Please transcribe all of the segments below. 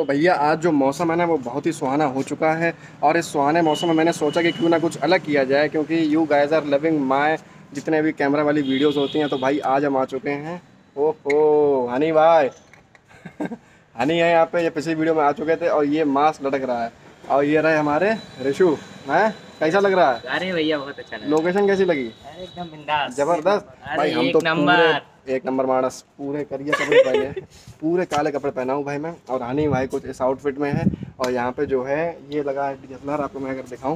तो भैया आज जो मौसम है ना वो बहुत ही सुहाना हो चुका है और इस सुहाने मौसम में मैंने सोचा कि क्यों ना कुछ अलग किया जाए, क्योंकि you guys are loving my जितने भी कैमरा वाली वीडियोस होती हैं। तो भाई आज हम आ चुके हैं। ओहो हनी भाई हनी है यहाँ पे, ये पिछली वीडियो में आ चुके थे और ये मास्क लटक रहा है। और ये रहे हमारे रिशु हैं। कैसा लग रहा है? अरे भैया बहुत अच्छा लगा। लोकेशन कैसी लगी? एकदम बिंदास जबरदस्त भाई। हम तो पूरे एक नंबर मानस पूरे करिए कपड़े पहने हैं, पूरे काले कपड़े पहना हूँ भाई मैं। और हनी भाई कुछ इस आउटफिट में है। और यहाँ पे जो है ये लगा है DSLR, आपको मैं अगर दिखाऊं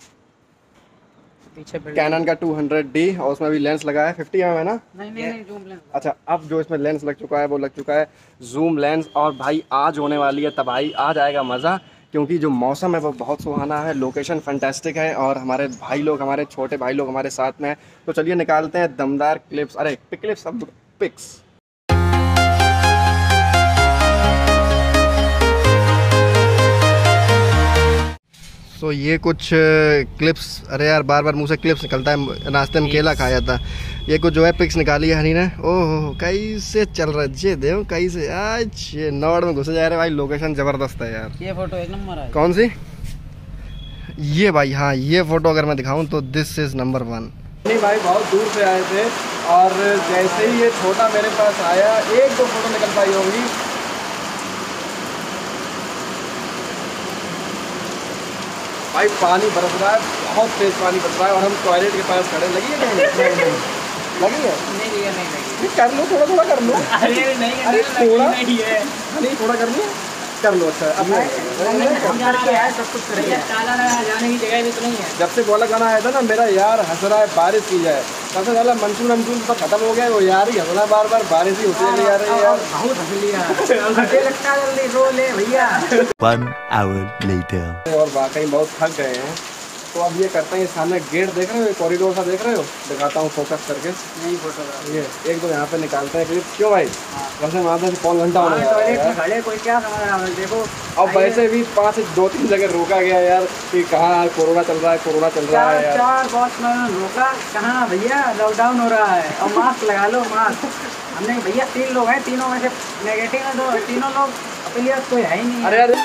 पीछे कैनन का 200D और उसमें भी लेंस लगा है 50 mm है ना? नहीं जूम लेंस। अच्छा, अब जो इसमें लेंस लग चुका है वो लग चुका है जूम लेंस। और भाई आज होने वाली है तबाही, आज आएगा मज़ा, क्योंकि जो मौसम है वो बहुत सुहाना है, लोकेशन फैंटास्टिक है और हमारे भाई लोग, हमारे छोटे भाई लोग हमारे साथ में हैं। तो चलिए निकालते हैं दमदार क्लिप्स, अरे क्लिप्स, सब पिक्स। तो ये कुछ क्लिप्स, अरे यार बार बार मुंह से क्लिप्स निकलता है, नाश्ते में केला खाया था। ये कुछ जो है पिक्स निकाली है हनी ने। ओहो कैसे चल रहा है जे देव, कैसे आज नॉर्ड में घुसे जा रहे भाई। लोकेशन जबरदस्त है यार। ये फोटो एक नंबर है। कौन सी? ये भाई, हाँ ये फोटो अगर मैं दिखाऊं तो दिस इज नंबर 1। नहीं भाई बहुत दूर से आए थे और जैसे ही ये छोटा मेरे पास आया, एक दो फोटो निकल पाई होंगी। भाई पानी बरस रहा है, बहुत तेज पानी बरस रहा है और हम टॉयलेट के पास खड़े। लगी है कहीं? लगी है? नहीं कर लो, थोड़ा थोड़ा कर लो। अरे नहीं अरे थोड़ा नहीं है, नहीं थोड़ा कर लो, कर लो। अच्छा अब सब कुछ जाने की जगह भी तो नहीं है। जब से बोला गाना आया था ना, मेरा यार हंस रहा है बारिश की जाए, सबसे पहला मंसून तो खत्म हो गया, वो यार ही हंस रहा बार बार, बारिश ही होती है यार। बहुत हंस लिया लगता जल्दी रो ले भैया। 1 hour later। और वाकई बहुत थक गए हैं। तो अब ये करते हैं, सामने गेट देख रहे हो, कॉरिडोर सा देख रहे हो, दिखाता हूँ फोकस करके। नहीं फोटो ये एक दो यहाँ पे निकालते हैं क्लिप। क्यों भाई वैसे वहाँ से पौन घंटा होने वाला है खड़े, कोई क्या समझ रहा है? देखो अब वैसे भी 2-3 जगह रोका गया यार कि कहाँ कोरोना चल रहा है, कोरोना चल रहा है यार। 4 बॉस में रोका, कहाँ भैया लॉकडाउन हो रहा है और मास्क लगा लो मास्क। हमने भैया 3 लोग हैं, तीनों में से नेगेटिव है, तो तीनों लोग अपने कोई है ही नहीं। अरे अरे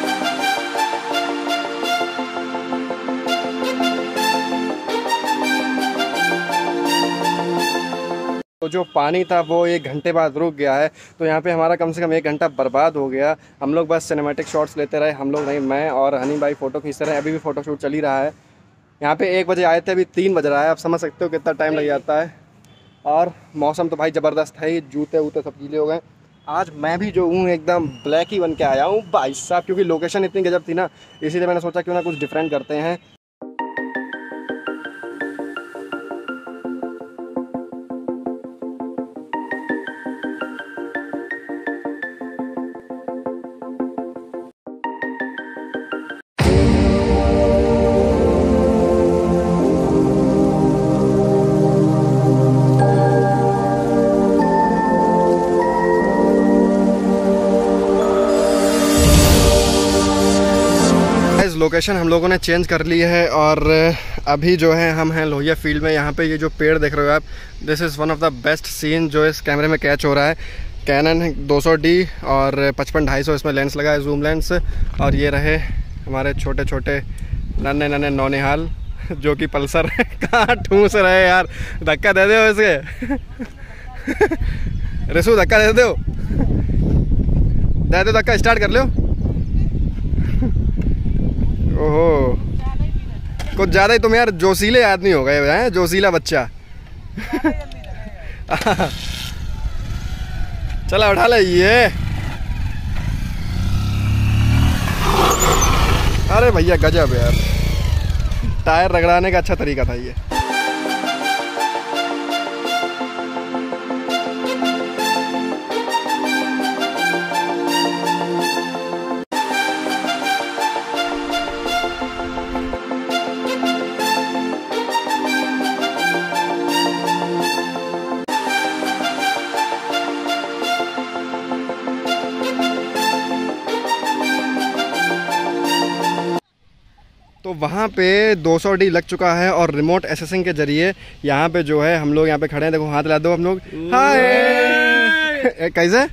तो जो पानी था वो 1 घंटे बाद रुक गया है। तो यहाँ पे हमारा कम से कम 1 घंटा बर्बाद हो गया। हम लोग बस सिनेमैटिक शॉट्स लेते रहे, हम लोग नहीं, मैं और हनी भाई फ़ोटो खींचते रहे। अभी भी फ़ोटो शूट चल ही रहा है। यहाँ पे 1 बजे आए थे, अभी 3 बज रहा है। आप समझ सकते हो कितना टाइम लग जाता है। और मौसम तो भाई ज़बरदस्त है ही, जूते वूते सब गीले हो गए। आज मैं भी जो हूँ एकदम ब्लैक ही बन के आया हूँ भाई साहब, क्योंकि लोकेशन इतनी गजब थी ना, इसीलिए मैंने सोचा क्यों ना कुछ डिफरेंट करते हैं। लोकेशन हम लोगों ने चेंज कर ली है और अभी जो है हम हैं लोहिया फील्ड में। यहाँ पे ये जो पेड़ देख रहे हो आप, this is one of the best scene जो इस कैमरे में कैच हो रहा है। कैनन 200D और 55-250 इसमें लेंस लगा है, जूम लेंस। और ये रहे हमारे छोटे छोटे नन्हे नौनिहाल जो कि पल्सर कहाँ ठूस रहे यार। धक्का दे दो इसके रिसु, धक्का दे दो धक्का, स्टार्ट कर लो। ओहो कुछ ज़्यादा ही तुम यार जोशीले आदमी हो गए हैं, जोशीला बच्चा चला उठा ले ये। अरे भैया गजब यार, टायर रगड़ाने का अच्छा तरीका था ये। तो वहाँ पे 200D लग चुका है और रिमोट एसेसिंग के जरिए यहाँ पे जो है हम लोग यहाँ पे खड़े हैं। देखो हाथ ला दो हम लोग, हाय कैसे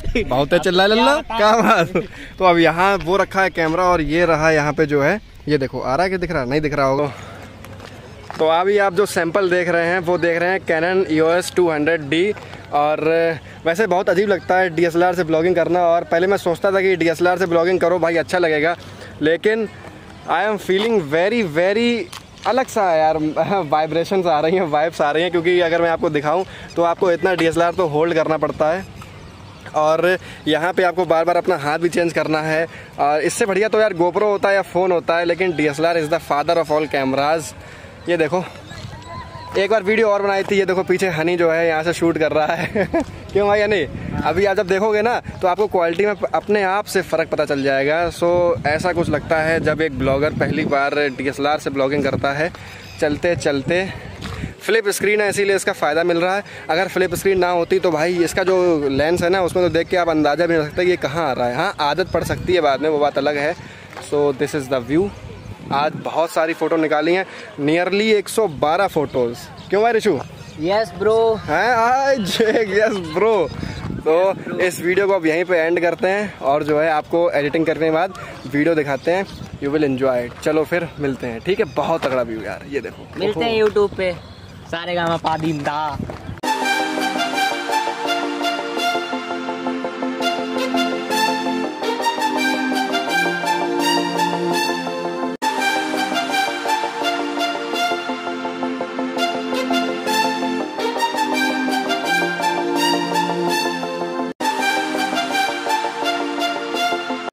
बहुत है चिल्ला लल्ला क्या बात। तो अब यहाँ वो रखा है कैमरा और ये रहा यहाँ पे जो है, ये देखो आ रहा है कि दिख रहा, नहीं दिख रहा होगा। तो अभी आप जो सैंपल देख रहे हैं वो देख रहे हैं कैनन EOS 200D। और वैसे बहुत अजीब लगता है DSLR से ब्लॉगिंग करना, और पहले मैं सोचता था कि DSLR से ब्लॉगिंग करो भाई अच्छा लगेगा, लेकिन आई एम फीलिंग वेरी अलग सा है यार। वाइब्रेशंस आ रही हैं, वाइब्स आ रही हैं, क्योंकि अगर मैं आपको दिखाऊं तो आपको इतना DSLR तो होल्ड करना पड़ता है और यहाँ पे आपको बार बार अपना हाथ भी चेंज करना है। और इससे बढ़िया तो यार GoPro होता है या फ़ोन होता है, लेकिन DSLR is the father of all cameras. ये देखो एक बार वीडियो और बनाई थी, ये देखो पीछे हनी जो है यहाँ से शूट कर रहा है क्यों भाई हनी? अभी आप जब देखोगे ना तो आपको क्वालिटी में अपने आप से फ़र्क पता चल जाएगा। सो ऐसा कुछ लगता है जब एक ब्लॉगर पहली बार DSLR से ब्लॉगिंग करता है। चलते चलते फ्लिप स्क्रीन है इसीलिए इसका फ़ायदा मिल रहा है, अगर फ्लिप स्क्रीन ना होती तो भाई इसका जो लेंस है ना उसमें तो देख के आप अंदाज़ा भी नहीं सकते कि ये कहाँ आ रहा है। हाँ आदत पड़ सकती है बाद में, वो बात अलग है। So this is the view. आज बहुत सारी फ़ोटो निकाली हैं, नियरली 112 फ़ोटोज़। क्यों भाई रिशु? यस ब्रो हैं आज यस ब्रो। तो इस वीडियो को अब यहीं पे एंड करते हैं और जो है आपको एडिटिंग करने के बाद वीडियो दिखाते हैं, यू विल एंजॉय इट। चलो फिर मिलते हैं, ठीक है? बहुत तगड़ा व्यू यार, ये देखो मिलते हैं यूट्यूब पे सारेगामा पा दीन दा।